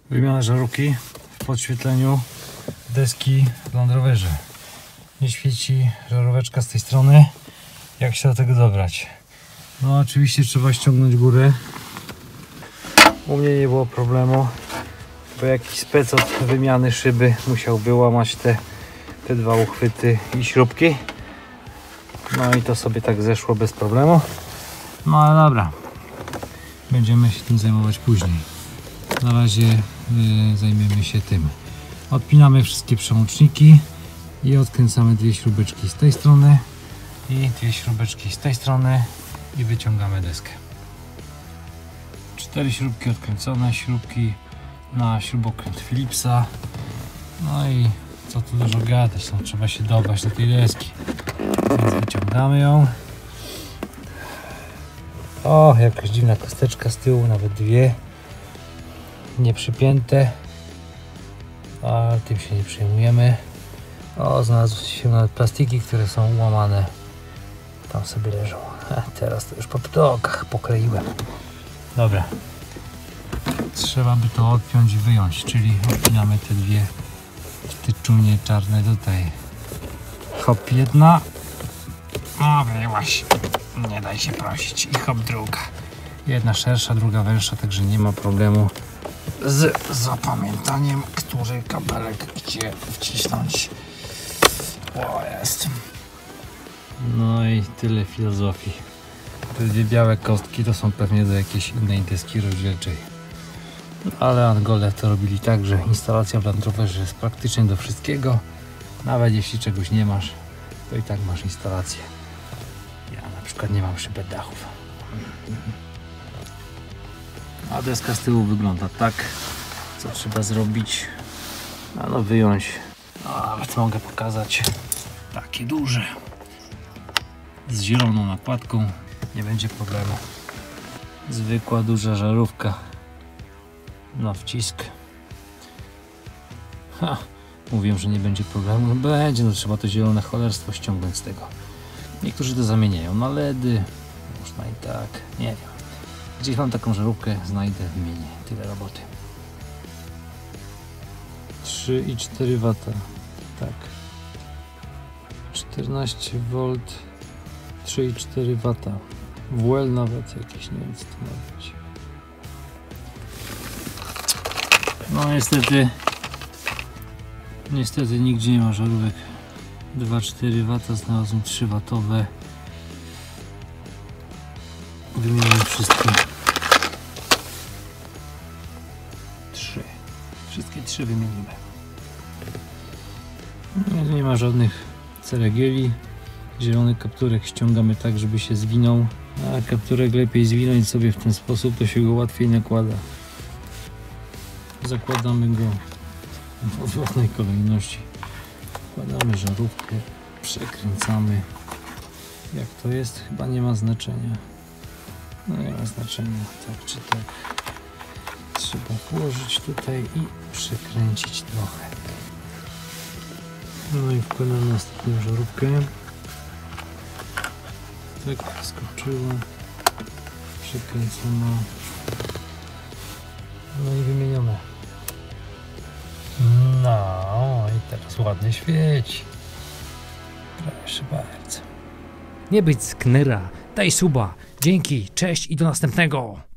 Wymiana żarówki w podświetleniu deski w Land Roverze. Nie świeci żaróweczka z tej strony. Jak się do tego dobrać? No oczywiście trzeba ściągnąć górę. U mnie nie było problemu, bo jakiś spec od wymiany szyby musiał wyłamać te dwa uchwyty i śrubki. No i to sobie tak zeszło bez problemu. No ale dobra, będziemy się tym zajmować później. Na razie zajmiemy się tym. Odpinamy wszystkie przełączniki i odkręcamy dwie śrubeczki z tej strony i dwie śrubeczki z tej strony i wyciągamy deskę. 4 śrubki odkręcone, śrubki na śrubokręt Philipsa. No i co tu dużo gadać, no, trzeba się dobrać do tej deski. Więc wyciągamy ją. O, jakaś dziwna kosteczka z tyłu, nawet dwie. Nieprzypięte. Ale tym się nie przejmujemy. O, znalazły się nawet plastiki, które są łamane. Tam sobie leżą. Teraz to już po ptokach pokleiłem. Dobra. Trzeba by to odpiąć i wyjąć, czyli odpinamy te dwie wtyczunie czarne tutaj. Hop jedna. O, wyjęłaś. Nie daj się prosić. I hop druga. Jedna szersza, druga węższa, także nie ma problemu z zapamiętaniem, który kabelek gdzie wcisnąć. O, jest. No i tyle filozofii. Te dwie białe kostki to są pewnie do jakiejś innej deski rozdzielczej. Ale Angole to robili tak, że instalacja w Land Roverze jest praktycznie do wszystkiego. Nawet jeśli czegoś nie masz, to i tak masz instalację. Ja na przykład nie mam szybet dachów. A deska z tyłu wygląda tak. Co trzeba zrobić? No wyjąć. Nawet mogę pokazać takie duże. Z zieloną nakładką. Nie będzie problemu. Zwykła duża żarówka na wcisk. Mówiłem, że nie będzie problemu. No będzie, no trzeba to zielone cholerstwo ściągnąć z tego. Niektórzy to zamieniają na LEDy. Można i tak. Nie wiem. Gdzieś mam taką żarówkę, znajdę, wymienię. Tyle roboty. 3,4 W. Tak. 14 V. 3,4 W. WL nawet jakieś, nie wiem co to ma być. No niestety nigdzie nie ma żarówek 2,4 W, znalazłem 3 W. Wymienię wszystkie 3. Wszystkie 3 wymienimy. Nie ma żadnych ceregieli. Zielony kapturek ściągamy tak, żeby się zwinął. A kapturek lepiej zwinąć sobie w ten sposób, to się go łatwiej nakłada. Zakładamy go w odwrotnej kolejności. Wkładamy żarówkę, przekręcamy. Jak to jest? Chyba nie ma znaczenia. No nie ma znaczenia, tak czy tak. Trzeba włożyć tutaj i przekręcić trochę. No i wkładamy ostatnią żarówkę. Tak, skoczyła. Przekręcona. No i wymienione. No i teraz ładnie świeci. Proszę bardzo. Nie być sknera, daj suba. Dzięki, cześć i do następnego.